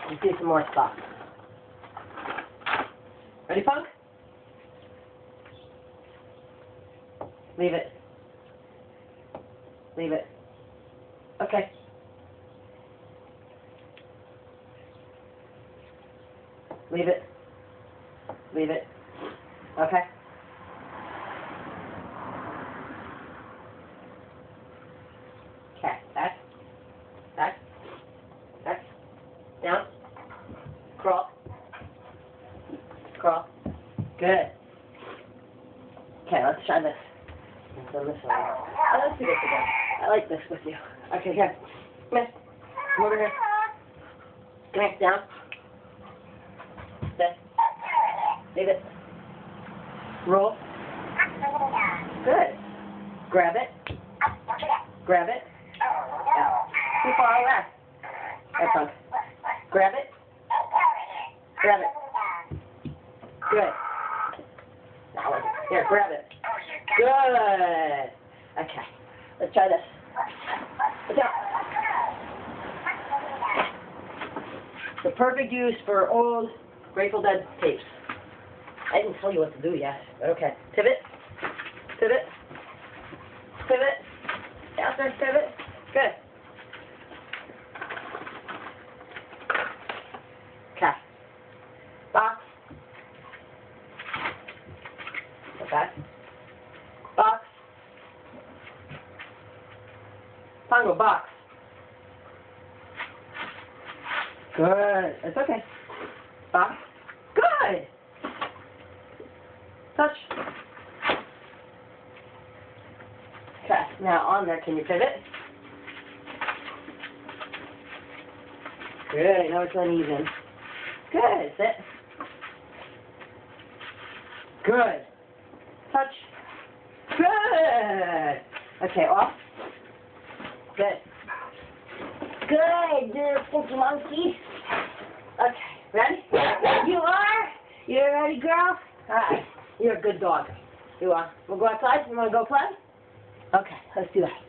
Let's do some more spots. Ready, Punk? Leave it. Leave it. Okay. Leave it. Leave it. Okay. Okay. Back. Back. Back. Down. Crawl. Crawl. Good. Okay, let's try this. I've done this already. Let's do this again. I like this with you. Okay, here. Come here. Come over here. Come here. Down. Sit. Leave it. Roll. Good. Grab it. Grab it. Too far away. That's fine. Grab it. Grab it. Good. Now, here, grab it. Good. Okay. Let's try this. Look out. The perfect use for old Grateful Dead tapes. I didn't tell you what to do yet, but okay. Pivot. Pivot. Pivot. Downstairs pivot. Good. Okay. Box. Okay. Box. Pongo, box. Good. It's okay. Box. Good. Touch. Okay. Now on there, can you pivot? Good. Now it's uneven. Good. Sit. Good. Touch. Good. Okay, off. Good. Good, little stinky monkey. Okay, ready? You are? You ready, girl? Alright. You're a good dog. You are. We'll go outside? You want to go play? Okay, let's do that.